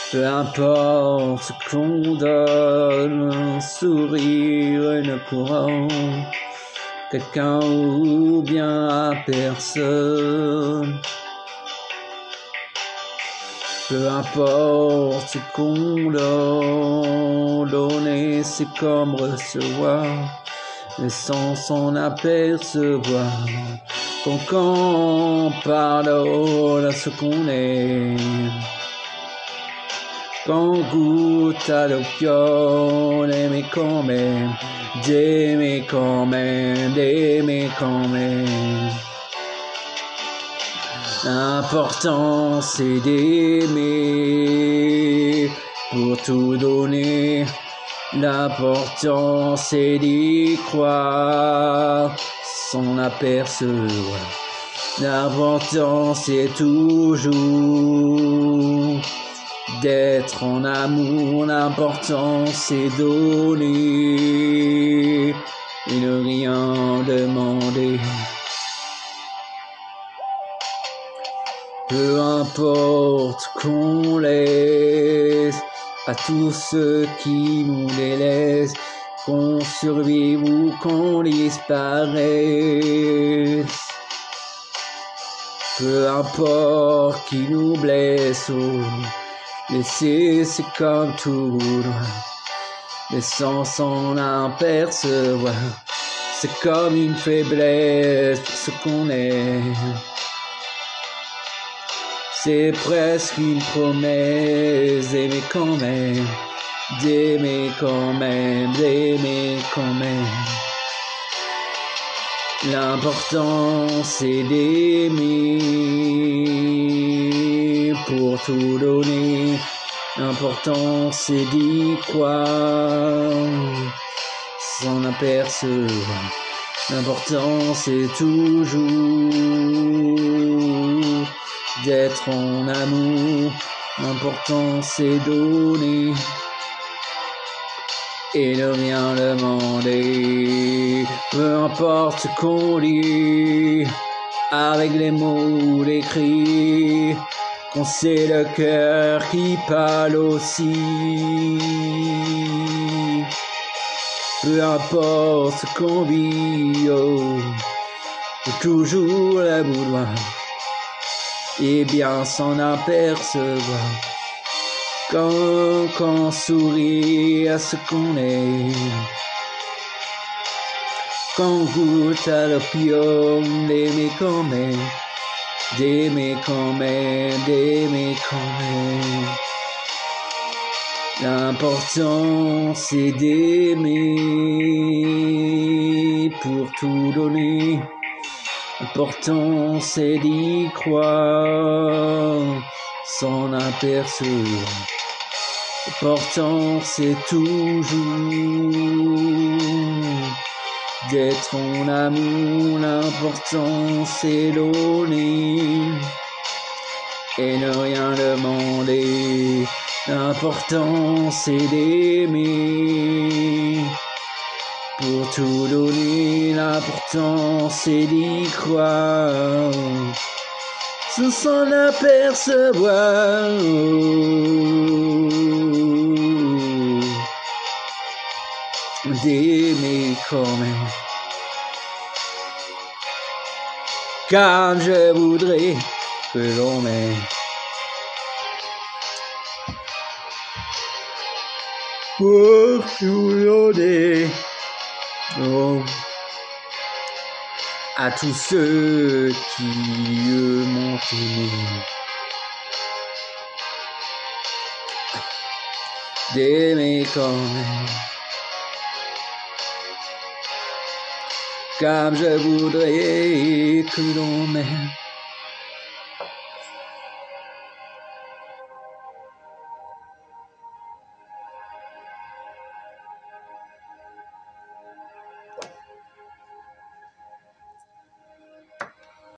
Peu importe qu'on donne un sourire, une couronne, quelqu'un ou bien à personne. Peu importe qu'on donne, c'est comme recevoir, mais sans s'en apercevoir. Qu'on pardonne à ce qu'on est, qu'on goûte à l'opium, d'aimer quand même, d'aimer quand même, d'aimer quand même. L'important c'est d'aimer pour tout donner. L'important c'est d'y croire sans apercevoir. L'important c'est toujours d'être en amour. L'important c'est donner et ne rien demander. Peu importe qu'on laisse à tous ceux qui nous délaissent, qu'on survive ou qu'on disparaisse. Peu importe qui nous blesse, oh, laisser c'est comme tout droit, mais sans s'en apercevoir. C'est comme une faiblesse pour ce qu'on est. C'est presque une promesse d'aimer quand même, d'aimer quand même, d'aimer quand même. L'important c'est d'aimer pour tout donner. L'important c'est d'y croire sans apercevoir. L'important c'est toujours d'être en amour. L'important c'est donner et ne rien demander. Peu importe ce qu'on dit avec les mots ou les cris, qu'on sait le cœur qui parle aussi. Peu importe ce qu'on vit, oh, faut toujours la vouloir et bien s'en apercevoir. Quand sourit à ce qu'on est, quand goûte à l'opium, d'aimer quand même, d'aimer quand même, d'aimer quand même. L'important c'est d'aimer pour tout donner. L'important c'est d'y croire sans apercevoir. L'important c'est toujours d'être en amour. L'important c'est donner et ne rien demander. L'important c'est d'aimer pour tout donner. L'important c'est d'y croire sans s'en apercevoir. D'aimer quand même, car je voudrais que l'on m'aime. Pour tout donner, oh, à tous ceux qui m'ont aimé. D'aimer quand même, car je voudrais que l'on m'aime.